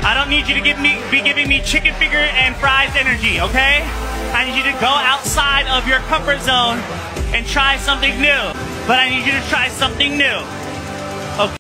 I don't need you to be giving me chicken finger and fries energy, okay? I need you to go outside of your comfort zone and try something new. But I need you to try something new.